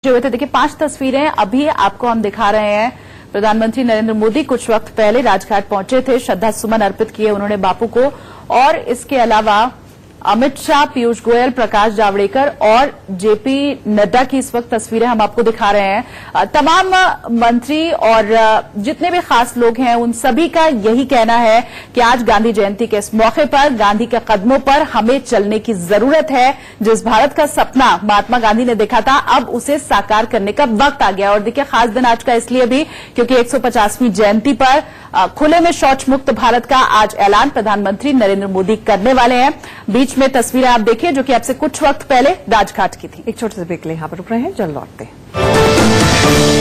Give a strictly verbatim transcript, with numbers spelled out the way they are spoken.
हुए थे। देखिए, पांच तस्वीरें अभी आपको हम दिखा रहे हैं। प्रधानमंत्री नरेंद्र मोदी कुछ वक्त पहले राजघाट पहुंचे थे, श्रद्धा सुमन अर्पित किए उन्होंने बापू को। और इसके अलावा अमित शाह, पीयूष गोयल, प्रकाश जावड़ेकर और जेपी नड्डा की इस वक्त तस्वीरें हम आपको दिखा रहे हैं। तमाम मंत्री और जितने भी खास लोग हैं उन सभी का यही कहना है कि आज गांधी जयंती के इस मौके पर गांधी के कदमों पर हमें चलने की जरूरत है। जिस भारत का सपना महात्मा गांधी ने देखा था, अब उसे साकार करने का वक्त आ गया। और देखिए, खास दिन आज का इसलिए भी क्योंकि एक सौ पचासवीं जयंती पर खुले में शौच मुक्त भारत का आज ऐलान प्रधानमंत्री नरेंद्र मोदी करने वाले हैं। बीच में तस्वीरें आप देखिए जो कि आपसे कुछ वक्त पहले राजघाट की थी। एक छोटे से ब्रेक के लिए यहां पर रुक रहे हैं, जल्द लौटते हैं।